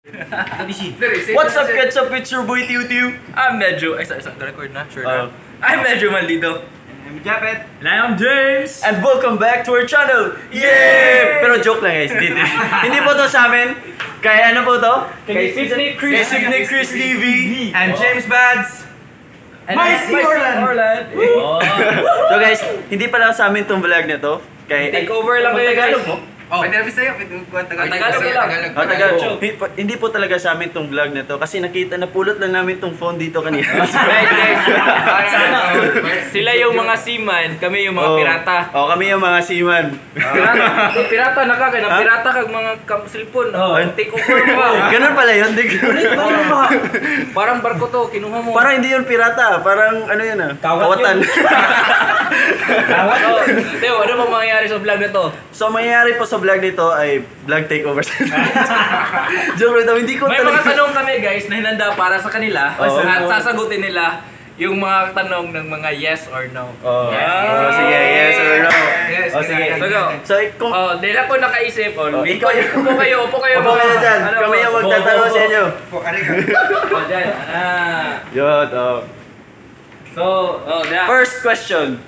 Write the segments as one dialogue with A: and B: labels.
A: What's up, Ketchup? It's your boy Tiu Tiu.
B: I'm medyo... Ay, record na? Sure na. I'm medyo maldito.
C: I'm Japet.
B: And I'm James.
A: And welcome back to our channel. Yay! Pero joke lang guys, hindi po to sa amin. Kay ano po to?
B: Kay Sydney Chris
A: TV.
C: And James Bads.
B: And
C: Micey Orland.
A: So guys, hindi pala sa amin tong vlog na to. Kay
B: Take over lang kayo guys.
C: Oh, pwede na sa'yo.
B: Tagalog lang.
A: Tagalog. Hindi po talaga sa amin tong vlog na to kasi nakita na pulot lang namin tong phone dito kanina.
B: Sila yung mga seaman, kami yung mga pirata.
A: Kami yung mga seaman.
B: Pirata na ka, kaya pirata kag mga cellphone. Take over mo.
A: Ganun pala yun.
B: Parang barko to, kinuha mo.
A: Parang hindi yun pirata, parang ano yun ah, kawatan.
B: Teo, ano bang mangyayari sa vlog na to?
A: So mangyayari po sa vlog nito ay vlog takeover. Joke lang, hindi ko
B: may mga tanong kami guys na hinanda para sa kanila at sasagutin nila yung mga tanong ng mga yes or no.
A: Sige, yes or no. Sige. So kung
B: dila ko nakaisip, upo kayo
A: dyan. Kami yung magtatanong sa inyo.
B: Dyan.
A: Yun,
B: So,
A: First question.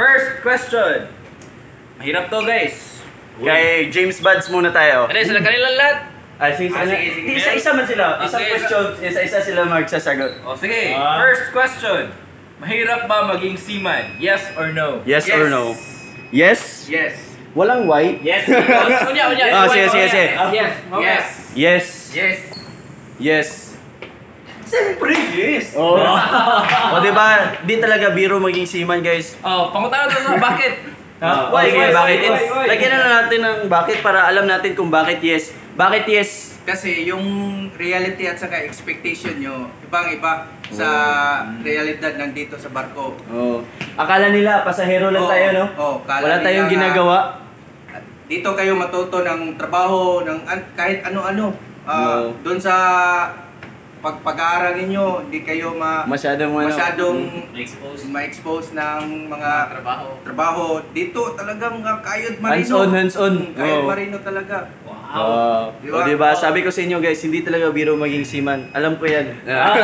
B: Mahirap to guys.
A: Kay James Bads muna tayo.
B: Ano sila kanilang lahat?
A: Sige. Isa-isa man sila. Isang question, isa-isa sila magsasagot.
B: Sige. First question. Mahirap ba maging seaman? Yes or no?
A: Yes or no? Yes?
C: Yes.
A: Walang why?
B: Yes. Unya.
A: Sige.
B: Yes.
A: Yes.
C: Yes.
A: Yes.
C: Siyempre, yes.
A: Diba? Di talaga biro maging seaman, guys.
B: Pangutangan to na bakit?
A: Why? Lagyan na natin ng bakit para alam natin kung bakit yes. Bakit yes?
C: Kasi yung reality at saka expectation nyo, ibang-iba sa realidad nandito sa barko.
A: Akala nila, pasahero lang tayo, no? Wala tayong ginagawa.
C: Dito kayo matuto ng trabaho, ng kahit ano-ano. Doon sa pag-aaral ninyo, hindi kayo masyadong ma-expose ng mga trabaho. Dito talagang kayod marino.
A: Hands-on.
C: Kayod marino talaga.
A: Wow. Diba? Sabi ko sa inyo guys, hindi talaga biro maging seaman. Alam ko yan.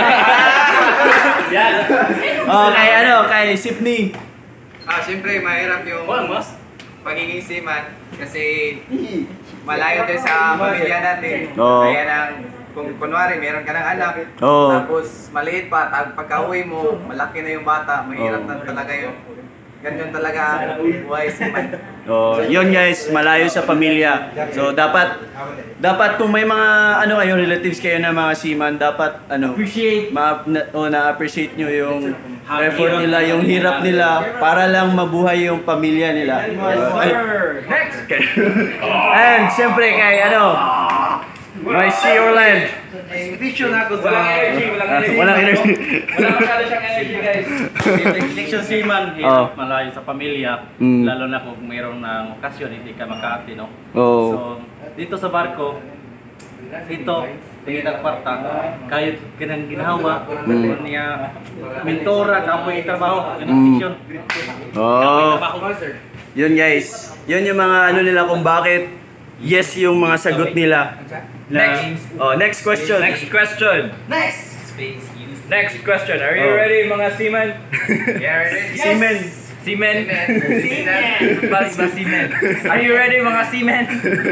A: Kay Sydney.
D: Siyempre, mahirap yung pagiging seaman kasi malayo din sa pamilya natin. Kaya nang kung kunwari meron ka ng anak, tapos maliit pa, pagka-uwi mo, malaki na yung bata, mahirap na talaga yun. Ganyan talaga buhay seaman.
A: Yun guys, malayo sa pamilya. So dapat kung may mga kayo relatives kayo na mga seaman, dapat na-appreciate nyo yung effort nila, yung hirap nila para lang mabuhay yung pamilya nila.
B: Next!
A: And siyempre kay Micey Orland.
B: Walang energy.
A: Walang energy.
B: Wala masyado siyang energy guys.
E: Section seaman, malayo sa pamilya, lalo na kung mayroong ng okasyon, hindi ka makaati, no? So, dito sa barko, dito, tingin ang kwarta, kahit kinang ginawa, niya, mentora, kapoy trabaho, ganun
A: Yun guys, yun yung mga nila kung bakit yes yung mga sagot nila. Next question.
B: Next question. Are you ready mga seaman? Seaman. Balik ba seaman? Are you ready mga seaman?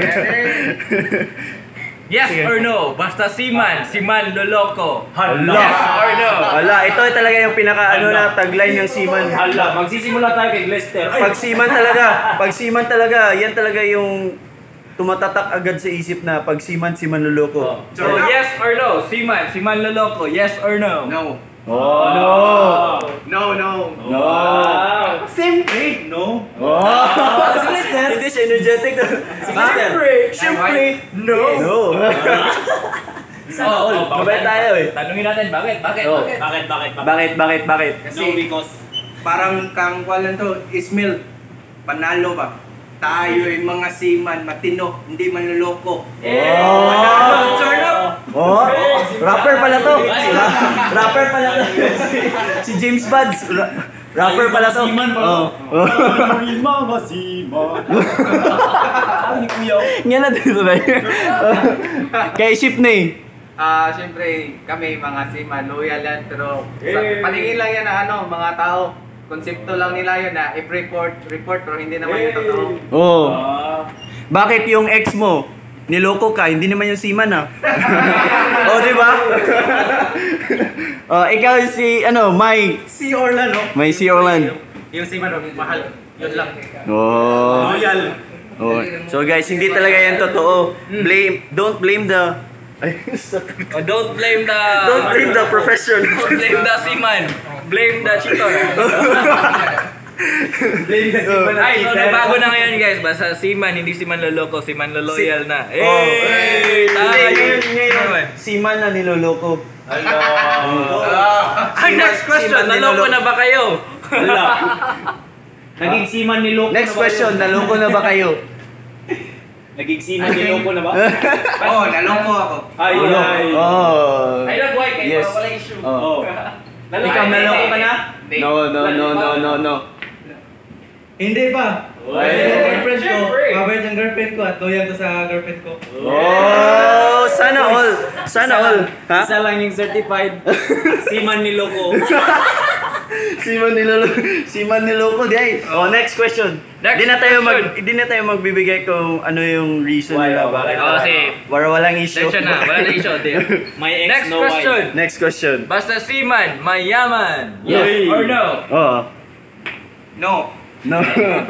B: Yes or no? Basta seaman loloko. Yes or no?
A: Ito talaga yung pinaka tagline ng seaman.
E: Magsisimula tayo kay Lester.
A: Pag seaman talaga, yan talaga yung tumatatak agad sa isip na pag seaman loloko.
B: So yes or no? Seaman loloko. Yes or no?
C: No.
D: No.
A: Siyempre, no. Hindi siya energetic na. Siyempre, no. Mabait tayo eh.
B: Tanungin natin, bakit?
A: Bakit?
C: Kasi parang kang to, Ismail, panalo ba? Tayo ay mga seaman, matino, hindi manloloko.
A: Rapper pala to. Si James Bads. Rapper pala to.
E: Seaman pala. Mga seaman.
A: Nga na dito ba? Kay Sydney.
D: Siyempre, kami mga seaman, loyal yan, pero sa paningin lang yan na mga tao, konsepto lang nila yun na report, pero hindi naman yung totoo.
A: Oo. Bakit yung ex mo, niloko ka, hindi naman yung seaman ah. O, di ba? Ikaw si, Mike.
E: Si Orlando.
A: May si Orlan.
E: Yung si Mano, mahal. Yun lang.
A: Oh.
E: Loyal.
A: Oh. So guys, hindi talaga yan totoo. Don't blame the
B: Don't blame the...
A: Don't blame the profession.
B: Don't blame the seaman. Blame the cheater.
E: Blame the seaman.
B: Ay, so nabago na ngayon guys. Basta seaman, hindi seaman loloko, seaman loyal na. Hey!
A: Ngayon, seaman na niloloko.
B: Ay, next question. Naloko na ba kayo?
E: Naging seaman ni Loko
A: Next question, naloko na ba kayo?
E: Naging seaman ni Loko na ba?
C: Oo, naloko ako.
E: Ay.
A: Oh.
B: Ay, nag-why kayo.
A: Yes.
B: Wala issue.
A: Oh.
E: Ikaw naloko ka na?
A: No.
E: Hindi pa. Girlfriend ko. Mabait yung girlfriend ko at loyal ko sa girlfriend ko.
A: Oh, sana all. Sana all. Ha?
E: Isa lang yung certified seaman ni Loko.
A: Siman niloko di. Oh, next question.
B: Next
A: Hindi na tayo magbibigay kung ano yung reason nila bakit.
B: Kasi,
A: Para walang issue.
B: section na. Wala na issue.
E: My ex
B: Next
E: no
B: question.
A: Next question.
B: Basta seaman, mayaman.
A: Yes.
B: Yes or no?
A: Oh.
C: No.
A: No.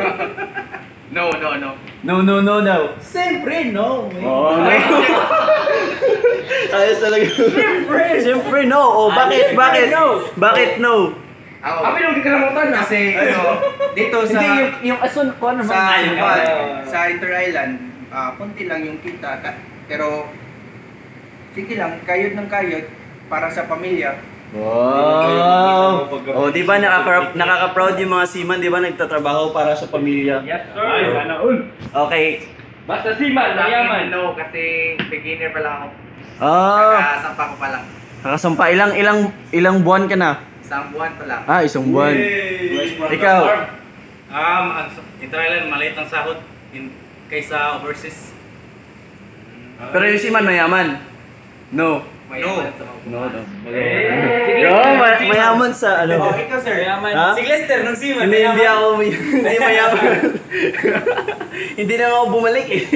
A: No.
E: Siyempre, no.
A: Oh, no. Ayos talaga. Siyempre no. Oh, bakit no? Bakit no?
C: Kami nung di kalimutan na. Kasi dito sa...
B: Hindi, yung asun ko naman.
C: Sa Inter-Island, konti lang yung kita. Pero, sige lang, kayod ng kayod para sa pamilya.
A: Wow! Oh, di ba nakaka-proud yung mga seaman, di ba nagtatrabaho para sa pamilya?
B: Yes, sir.
E: Ay, sana all.
A: Okay.
B: Basta seaman,
D: Sa akin,
B: mayaman.
D: no, kasi beginner pa lang ako.
A: Ah,
D: Nakasampa ko pa lang.
A: nakasampa. Ilang buwan ka na?
D: Isang buwan pa lang.
A: Ah, isang buwan. Ikaw?
E: Inter-Island, maliit ang sahod kaysa overseas.
A: Pero yung seaman mayaman? No.
D: Mayaman sa
A: No. No, mayaman sa ano?
C: ikaw sir.
B: Mayaman.
A: Ha?
E: Si Lester, nung seaman.
A: Hindi ako hindi mayaman. Hindi na ako bumalik eh.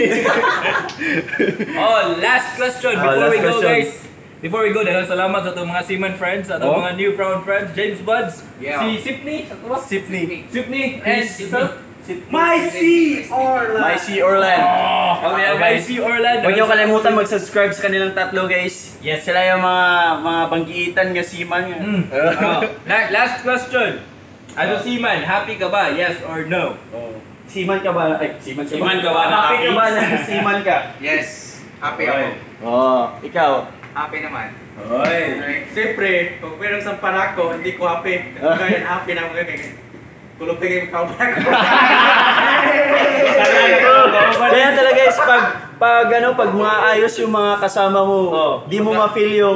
B: Oh, last question before
A: last
B: we go,
A: question.
B: guys. Before we go, dahil salamat sa itong mga seaman friends, sa itong mga new found friends, James Buds,
D: Yeah.
B: si Sipney,
A: Sipney.
B: and yourself.
E: My C Orlan.
A: My C Orlan.
B: Oh, yeah, guys. Si Orlando.
A: Huwag niyo kalimutan mag-subscribe sa kanilang tatlo, guys.
E: Yes.
A: Sila yung mga banggitan nga seaman.
B: Last question. As a seaman, happy ka ba? Yes or no?
A: Seaman ka ba? Ay, seaman ka ba?
E: Seaman ka ba?
A: Happy ka ba na seaman ka?
C: Yes. Happy ako.
A: Ikaw.
D: Happy naman.
E: Oy. Siyempre, kung merong sampana ko, hindi ko happy. Kaya happy na ako kaya. Kulog na kayo kauban ko.
A: Kaya talaga guys, pag maayos yung mga kasama mo, di mo ma-feel yung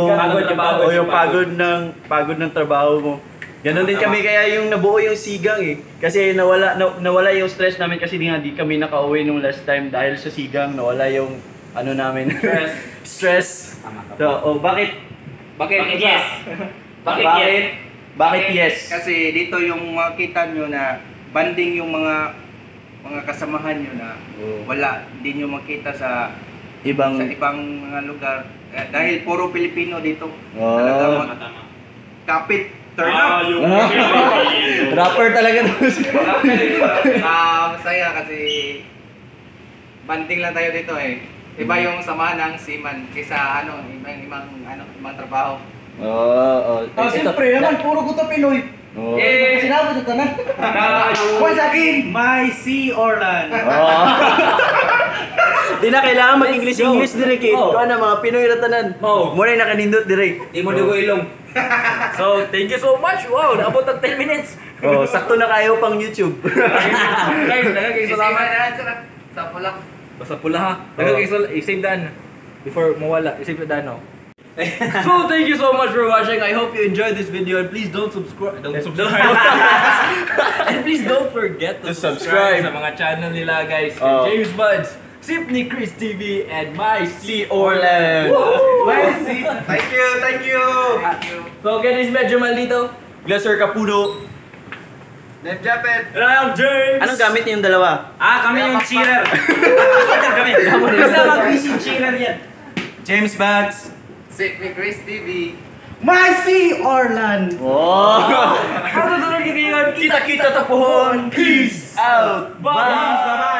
A: pagod ng trabaho mo. Ganon din kami kaya yung nabuo yung sigang eh. Kasi nawala yung stress namin kasi di kami nakauwi nung last time dahil sa sigang, nawala yung namin. Stress. So, bakit?
B: Bakit
E: yes?
A: Bakit yes?
C: Kasi dito yung makita nyo na banding yung mga kasamahan nyo na hindi nyo makita sa ibang mga lugar. Dahil puro Pilipino dito. Talagang kapit, turn up.
A: Rapper talaga.
D: Masaya kasi banding lang tayo dito eh. Iba yung samahan ng seaman kaysa ibang trabaho.
C: Siyempre naman, puro guto Pinoy. Sinabi sa tanan. Once again,
E: My C Orlan.
A: Di na kailangan mag-English dire kay. Kuan na mga Pinoy ra tanan. Muna nakanindot dire.
B: Di mo dugo ilong. So, thank you so much. Wow, naabot ang 10 minutes.
A: Sakto na kayo pang YouTube.
B: Guys, daghang kayo salamat.
D: Sa pulak.
B: Basta pula ha. Daghang kayo i-save daan. Before mawala, i-save daan no. So, thank you so much for watching. I hope you enjoyed this video and please don't subscribe. And please don't forget to subscribe sa mga channel nila guys. James Buds, Sipney Chris TV, and My C
A: Orlan.
D: Thank you, thank you.
B: So, Dennis medyo maldito.
A: Glaser Capudo.
D: Name Japet.
B: Ryan James!
A: Anong gamit niyong dalawa?
E: Kami yung cheerer. Kami. Basta mag-PC cheerer yan.
A: James Bags.
D: Sick ni Chris TV.
A: Marcy Orlan.
B: Ano to yun?
A: Kita-kita tapuhon. Peace out.
B: Bye!